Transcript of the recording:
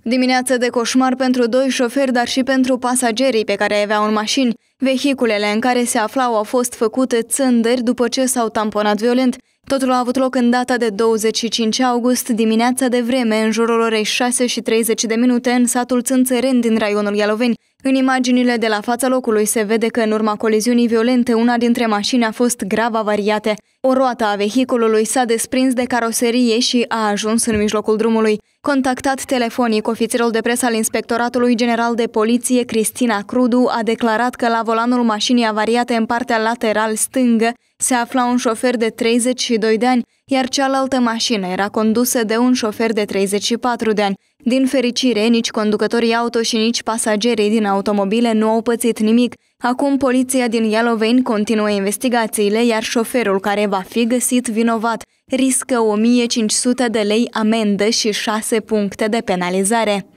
Dimineață de coșmar pentru doi șoferi, dar și pentru pasagerii pe care îi aveau în mașini. Vehiculele în care se aflau au fost făcute țândări după ce s-au tamponat violent. Totul a avut loc în data de 25 august, dimineața de vreme, în jurul orei 6:30 în satul Țânțăreni din raionul Ialoveni. În imaginile de la fața locului se vede că în urma coliziunii violente una dintre mașini a fost grav avariate. O roată a vehiculului s-a desprins de caroserie și a ajuns în mijlocul drumului. Contactat telefonic, ofițerul de presă al Inspectoratului General de Poliție, Cristina Crudu, a declarat că la volanul mașinii avariate în partea lateral stângă se afla un șofer de 32 de ani, iar cealaltă mașină era condusă de un șofer de 34 de ani. Din fericire, nici conducătorii auto și nici pasagerii din automobile nu au pățit nimic. Acum, poliția din Ialoveni continuă investigațiile, iar șoferul care va fi găsit vinovat riscă 1500 de lei amendă și 6 puncte de penalizare.